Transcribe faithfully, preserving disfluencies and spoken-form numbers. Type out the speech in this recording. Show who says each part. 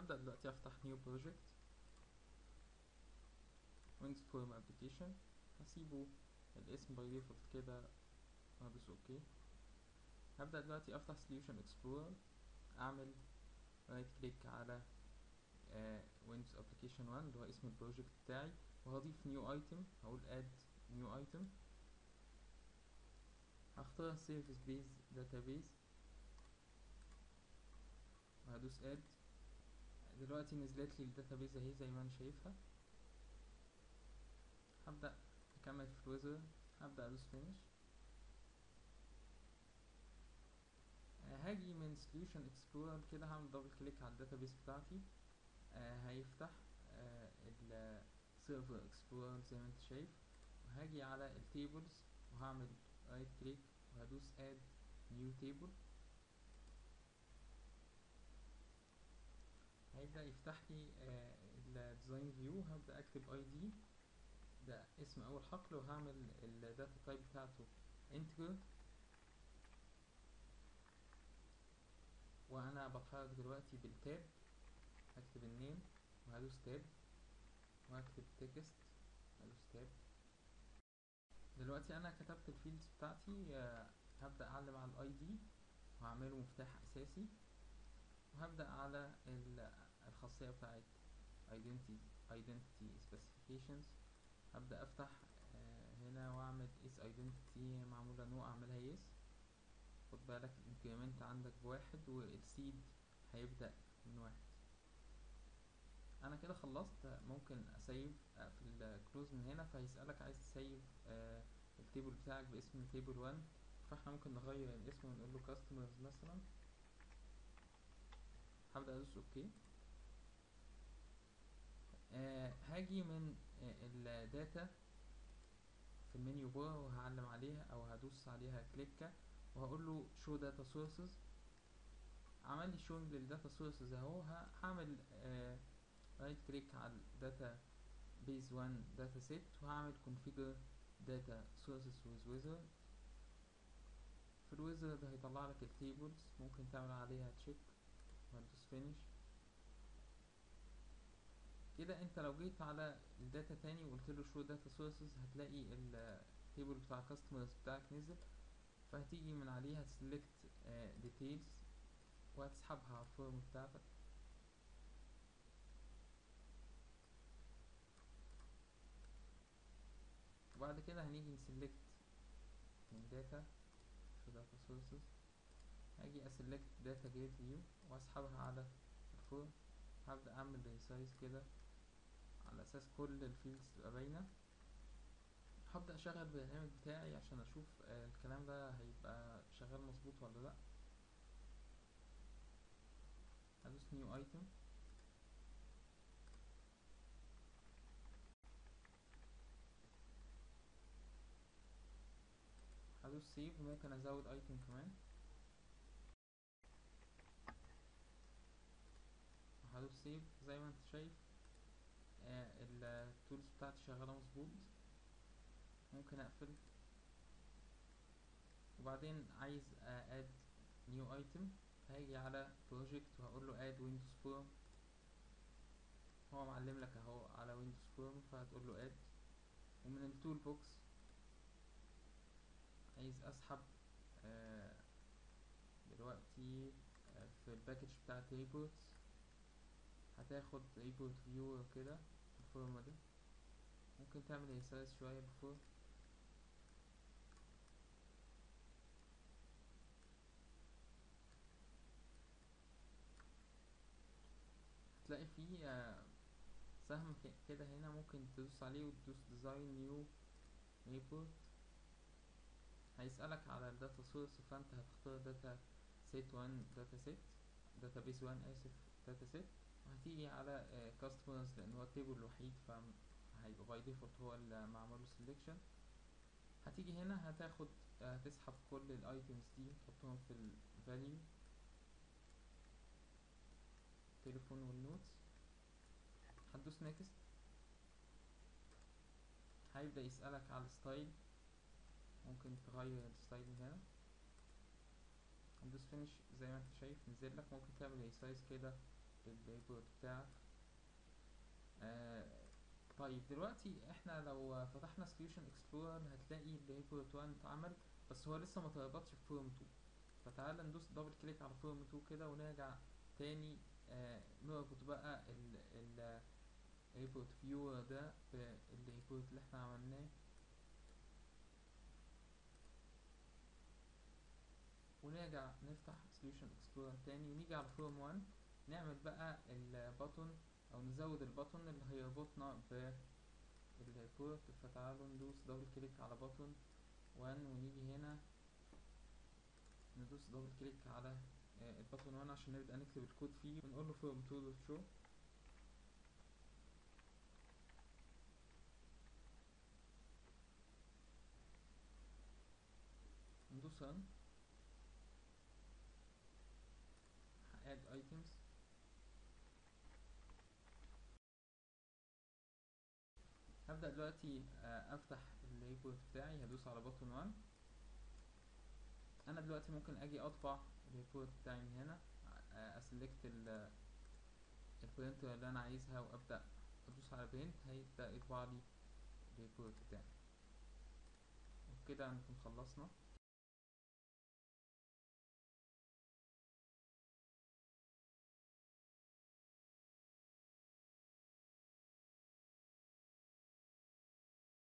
Speaker 1: هبدأ دلوقتي افتح نيو بروجكت ويندوز فورم ابلكيشن، هسيبه الاسم باي ديفولت كده وهدوس اوكي. هبدأ دلوقتي افتح سوليوشن اكسبلورر، اعمل رايت كليك على ويندوز ابلكيشن واحد اللي هو اسم البروجكت بتاعي، وهضيف نيو ايتم، هقول اد نيو ايتم، هختار سيرفيس بيز داتابيز وهدوس اد. دلوقتي نزلت لي الداتابيز اهي زي ما انا شايفها. هبدأ اكمل في الويزر، هبدأ ادوس فينيش. هاجي من سوليوشن اكسبلورر كده، هعمل دبل كليك على الداتابيس بتاعتي، آه هيفتح آه السيرفر اكسبلورر زي ما انت شايف، وهاجي على التيبلز وهعمل رايت كليك وهدوس اد نيو تيبل. هيبدأ يفتح لي آه الديزاين فيو. هبدأ اكتب اي دي، ده اسم اول حقل، وهعمل الداتا تايب بتاعته انتجر، وانا بتحرك دلوقتي بالتاب. هكتب النيم وهدوس تاب، وهكتب تكست هدوس تاب. دلوقتي انا كتبت الفيلدز بتاعتي. آه هبدأ اعلم على الاي دي وهعمله مفتاح اساسي، وهبدأ على الخاصية بتاعت identity identity specifications. هبدأ افتح آه هنا واعمل is identity معمولة نوع، اعملها yes. خد بالك الانكريمنت عندك بواحد والسيد هيبدأ من واحد. انا كده خلصت. ممكن اسيف في الكلوز من هنا، فهيسألك عايز تسيف آه التيبل بتاعك باسم تيبل واحد، فاحنا ممكن نغير الاسم ونقول له كاستمرز مثلا. هبدأ ادوس اوكي. آه هاجي من آه الداتا في المنيو بار وهعلم عليها او هدوس عليها كليكة وهقول له شو داتا سورسز. عمل لي شوينج للداتا سورسز اهو. هعمل آه رايت كليك على الداتا بيز واحد داتا سيت وهعمل configure data sources with wizard. في الويزرد هيطلع لك التيبلز، ممكن تعمل عليها تشيك وهتدوس فينيش. كده انت لو جيت على الداتا تاني وقلت له شو داتا سورسز هتلاقي التيبل بتاع كاستمرز بتاعك نزل، فهتيجي من عليها select details وهتسحبها على الفورم بتاعتك. وبعد كده هنيجي نسلكت من داتا شو داتا سورسز، هاجي اسلكت داتا جيت فيو واسحبها على الفورم. هبدأ اعمل ريسايز كده على اساس كل الفيلدز تبقى باينة. هبدأ اشغل البرنامج بتاعي عشان اشوف آه الكلام ده هيبقى شغال مظبوط ولا لا. هدوس نيو ايتم، هدوس سيف، وممكن ازود ايتم كمان، هدوس سيف. زي ما انت شايف آه التولز بتاعتي شغالة مظبوط. ممكن اقفل، وبعدين عايز اد نيو ايتم، هاجي على بروجكت وهقول له اد ويندوز فورم. هو معلم لك اهو على ويندوز فورم، فهتقول له اد. ومن التول بوكس عايز اسحب آه دلوقتي آه في الباكج بتاعت ريبورتس، هتاخد ريبورت فيور كده الفورم ده. ممكن تعمل ريسايز شوية بفور. هتلاقي فيه آه سهم كده هنا، ممكن تدوس عليه وتدوس ديزاين نيو ريبورت. هيسألك على الداتا سورس، فانت هتختار داتا سيت واحد داتا سيت داتا بيس واحد اسف داتا سيت، وهتيجي على كاستمرز uh, لان هو التيبل الوحيد فهيبقى باي ديفولت هو اللي معمول له سيلكشن. هتيجي هنا هتاخد هتسحب uh, كل الايتمز دي تحطهم في الفاليو تليفون والنوتس. هتدوس نيكست، هيبدأ يسألك على الستايل، ممكن تغير الستايل هنا. هندوس فينيش. زي ما انت شايف نزل لك. ممكن تعمل ريسايز كده الريبورت بتاعك. آه طيب دلوقتي احنا لو فتحنا سوليوشن اكسبلورر هتلاقي الريبورت واحد اتعمل، بس هو لسه ما اتربطش في فورم اتنين. فتعال ندوس دبل كليك على فورم اتنين كده ونرجع تاني، آه نربط بقى ال ال ريبورت فيور ده بالريبورت اللي احنا عملناه، ونرجع نفتح سوليوشن اكسبلورر تاني ونيجي على فورم واحد نعمل بقى البutton او نزود البutton اللي هيربطنا بالريبورت. فتعالوا ندوس دبل كليك على button واحد ونيجي هنا ندوس دبل كليك على البutton واحد عشان نبدأ نكتب الكود فيه، ونقول له form two dot show. ندوس run add items. هبدأ دلوقتي افتح الريبورت بتاعي، هدوس على button واحد. انا دلوقتي ممكن اجي اطبع الريبورت بتاعي من هنا، اسلكت البرينتر اللي انا عايزها وابدأ ادوس على برنت، هيبدأ يطبع لي الريبورت بتاعي. وبكده نكون خلصنا.